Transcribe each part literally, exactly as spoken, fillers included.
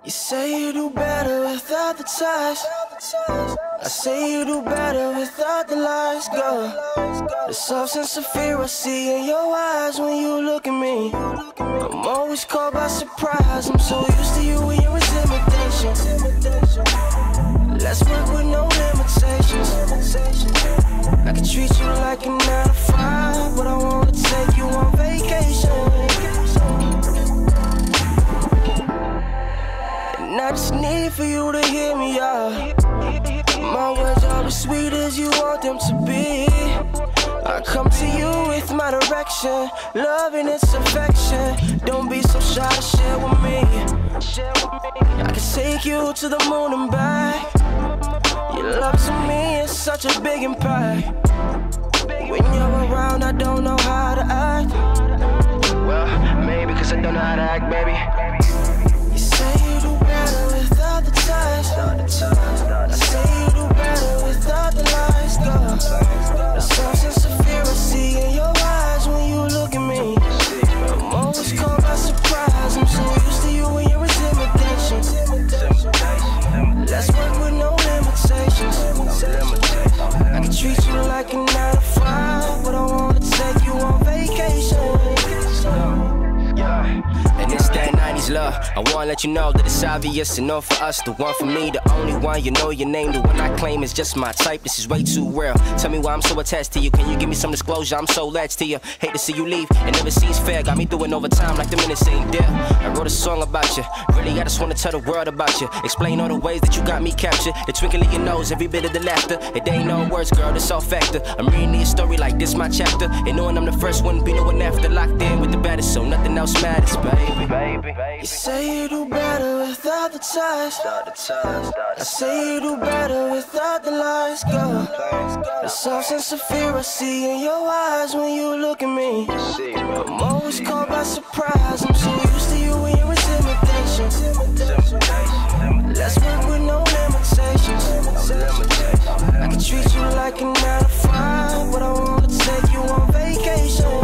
You say you do better without the touch. I say you do better without the lies, girl. The soft sense of fear I see in your eyes when you look at me. I'm always caught by surprise. I'm so used to you and your intimidation. Let's work with no limitations. I can treat you like a nine to five, but I wanna take you on vacation. And I just need for you to hear me out. My words are as sweet as you want them to be. I come to you with my direction, love and its affection. Don't be so shy to share with me. I can take you to the moon and back. Your love to me is such a big impact. When you're around, I don't know how to act. Well, maybe because I don't know how to act, baby. You say you do better without the touch. I say you do better without the lies, girl. The soft sense of fear I see in your eyes when you look at me. I'm always caught by surprise. I'm so used to you and your intimidation. Let's work with no limitations. I can treat you like a nine to five, but I wanna take you on vacation. And it's that nineties love. I wanna let you know that it's obvious enough for us. The one for me, the only one. You know your name, the one I claim is just my type. This is way too real. Tell me why I'm so attached to you. Can you give me some disclosure? I'm so latched to you. Hate to see you leave. It never seems fair. Got me doing overtime like the minutes ain't there. I wrote a song about you. Really, I just wanna tell the world about you. Explain all the ways that you got me captured. The twinkle in your nose, every bit of the laughter. It ain't no words, girl, it's all factor. I'm reading your story like this my chapter. And knowing I'm the first one, be no one after. Locked in with the baddest, so nothing else matters, baby. baby. You say you do better without the touch. I say you do better without the lies, girl. The soft sense of fear I see in your eyes when you look at me. I'm always caught by surprise. I'm so used to you and your intimidation. Let's work with no limitations. I can treat you like a nine to five, but I wanna take you on vacation.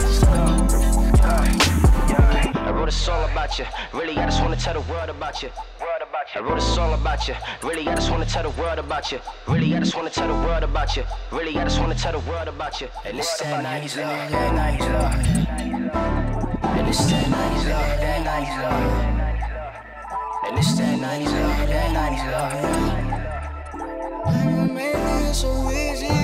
I wrote a song about you. Really, I just wanna tell the world about you. I wrote a song about you. Really, I just wanna tell the world about you. Really, I just wanna tell the world about you. Really, I just wanna tell the world about you. And it's that nineties love, that nineties love. And it's that nineties love, that nineties love. And it's that nineties love, that nineties love. I can make it so easy.